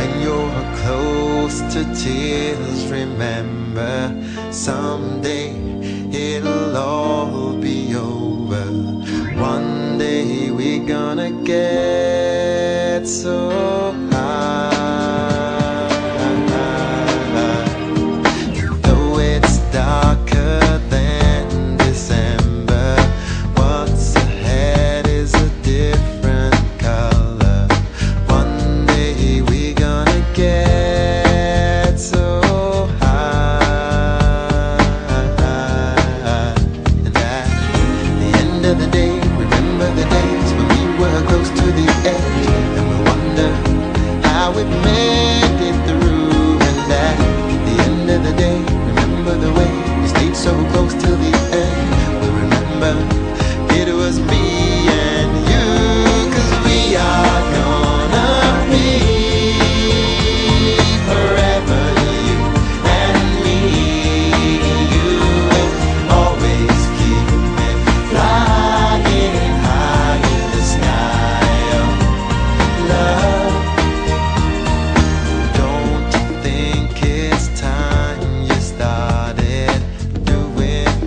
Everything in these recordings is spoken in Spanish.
when you're close to tears, remember someday it'll all be over. One day we're gonna get so high. Though it's darker than December, what's ahead is a different color. One day we're gonna get so high. And at the end of the day, remember the days when we were close to the edge, and we'll wonder how we made it through. And at the end of the day, remember the way we stayed so close till the end. We'll remember it was me and you, 'cause we are gonna be forever, you and me. You will always keep me flying high in the sky of love. Don't you think it's time you started doing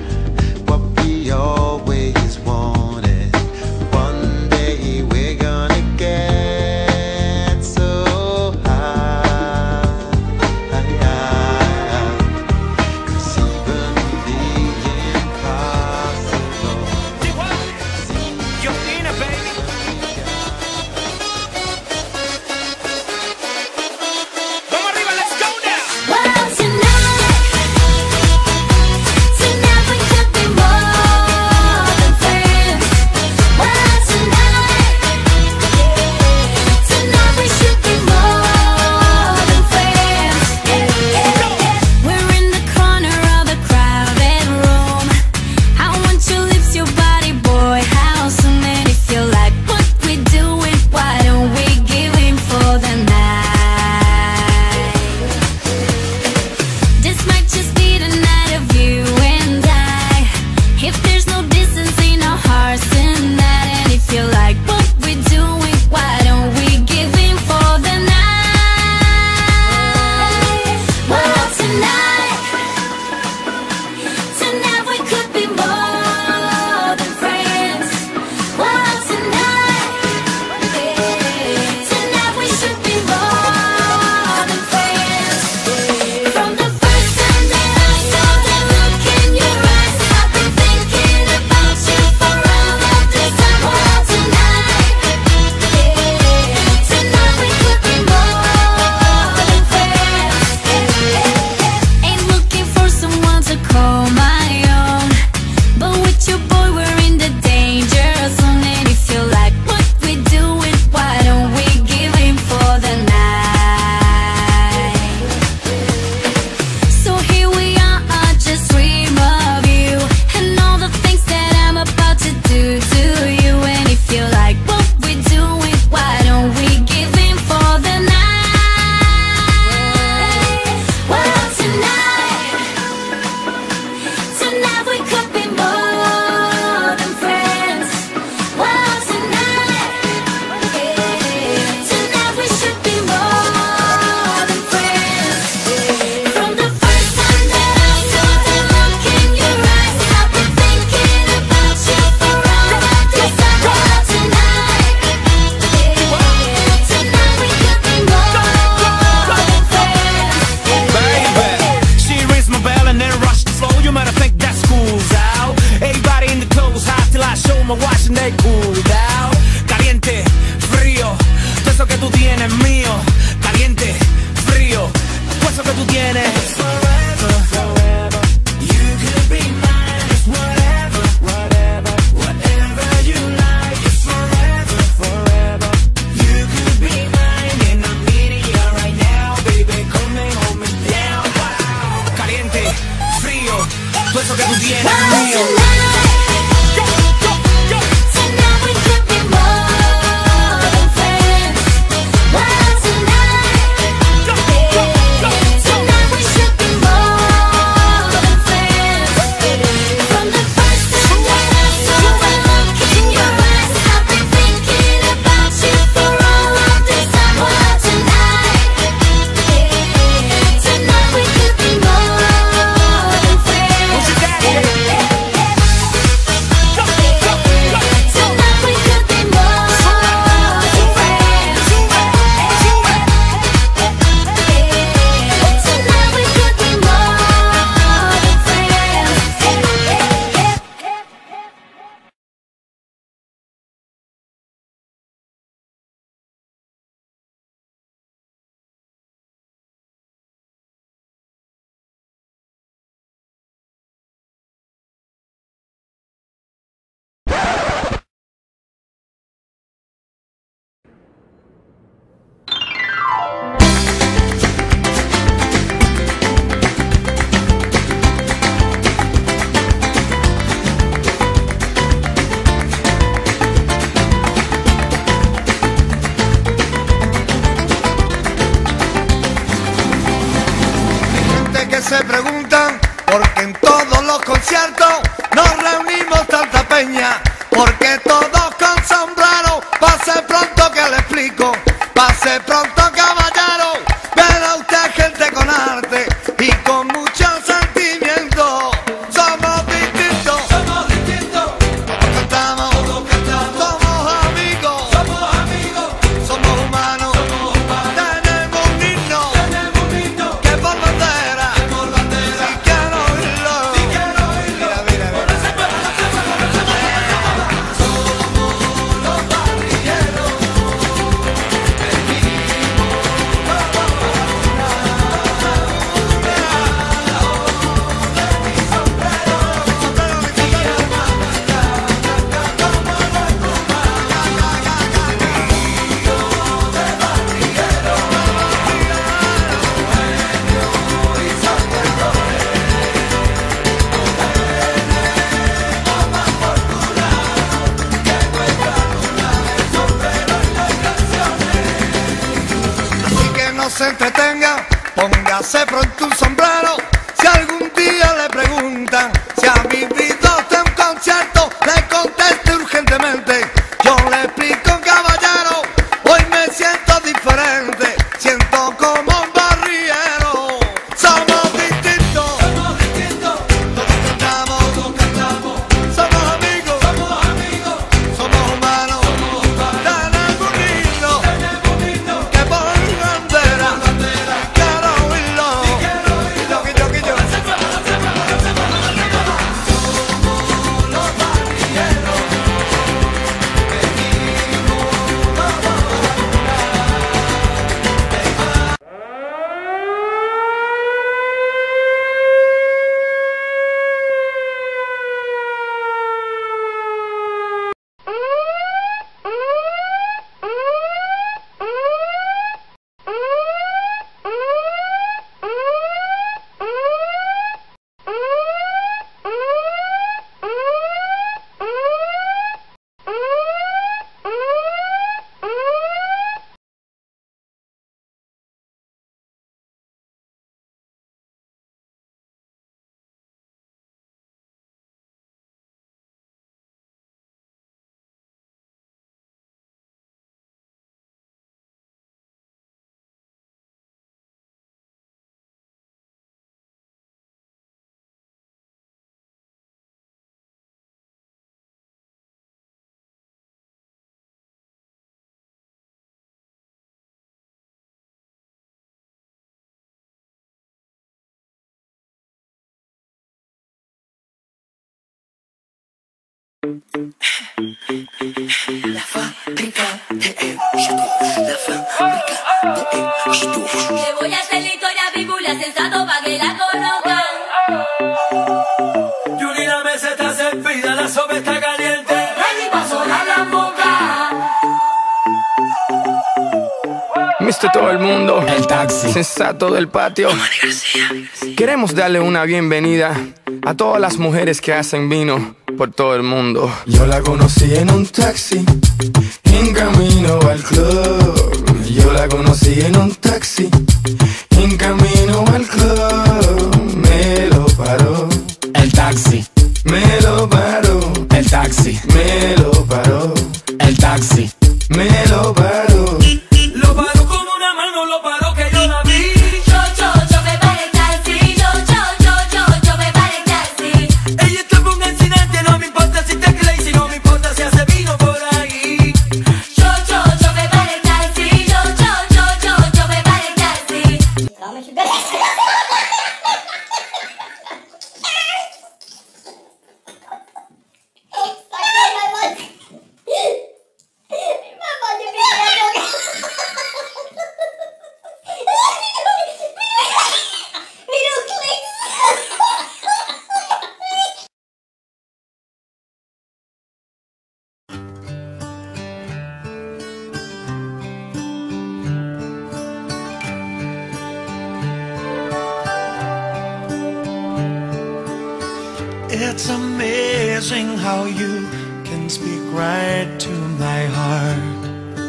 De pronto, caballero, verá usted gente con arte y con mucho sentimiento. Somos distintos, todos cantamos, somos amigos, somos humanos, tenemos un himno que por bandera, si quiero oírlo, mira, mira, mira. Somos los barrilleros, y que no se entretenga, póngase pronto un sombrero. Si algún día le preguntan si ha vivido usted un concierto, le conteste urgentemente. Yo le explico, caballero, hoy me siento diferente, siento como un barriero. Somos distintos, todos cantamos, somos amigos, somos humanos, tenemos un himno que por bandera, quiero oírlo. Yo. Somos los barrilleros, La fábrica de éxito, la fábrica de éxito. Le voy a hacer la historia bíblia sensato pa' que la conozcan. Yuri, la mesa está servida, la sopa está caliente. Ready pa' sonar la boca. Mr. Todo el mundo, El taxi. sensato del patio. Queremos darle una bienvenida a todas las mujeres que hacen vino por todo el mundo. Yo la conocí en un taxi, en camino al club. Yo la conocí en un taxi, en camino al club. Me lo paró, El taxi, me lo paró, el taxi, me lo paró, el taxi. me lo paró. Lo paró con una mano, lo paró que yo la vi. Yo me paré el taxi. Yo me paré el taxi. Ella tuvo un accidente, no me importa si te crazy, no me importa si hace vino por ahí. Yo me paré el taxi. Yo me paré el taxi. It's amazing how you can speak right to my heart.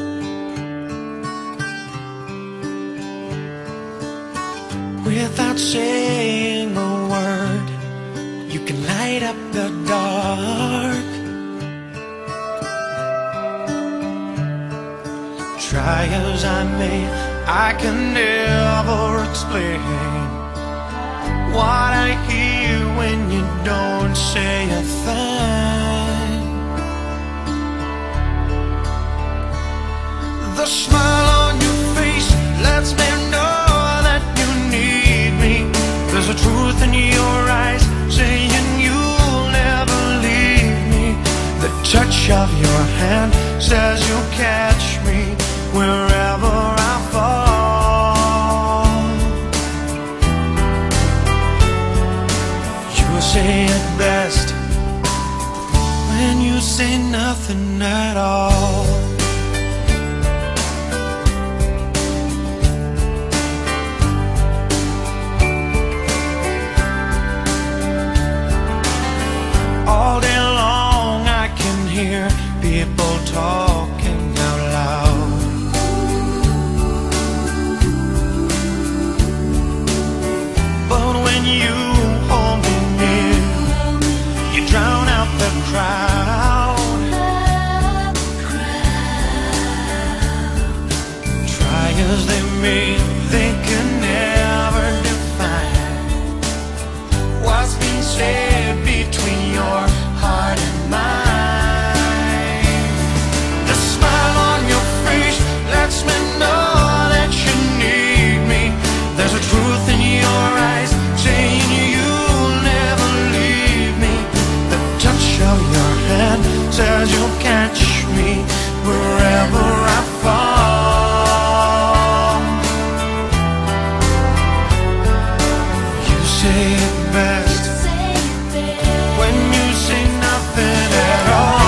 Without saying a word, you can light up the dark. Try Try as I may, I can never explain what I hear when you don't say a thing. The smile on your face lets me know that you need me. There's a truth in your eyes saying you'll never leave me. The touch of your hand says you'll catch me wherever I fall. You say it best when you say nothing at all. All day long I can hear people talking out loud. But when you hold me near, you drown out the crowd. Try as they may, they can never define what's being said between your heart and mine. The smile on your face lets me know that you need me. There's a truth in your eyes saying you'll never leave me. The touch of your hand says you'll catch me wherever I fall. You say it best when you say nothing at all.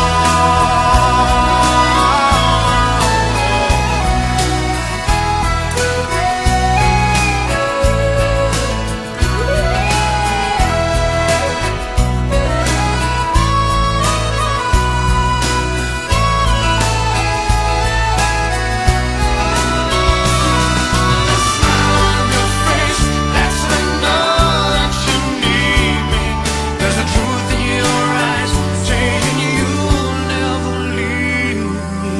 The smile on your face lets me know that you need me. There's a truth in your eyes saying you'll never leave me.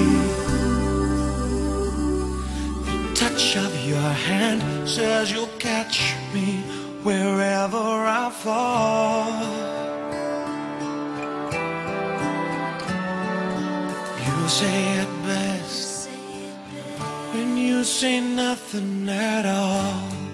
The touch of your hand says you'll catch me wherever I fall. You say it best when you say nothing at all.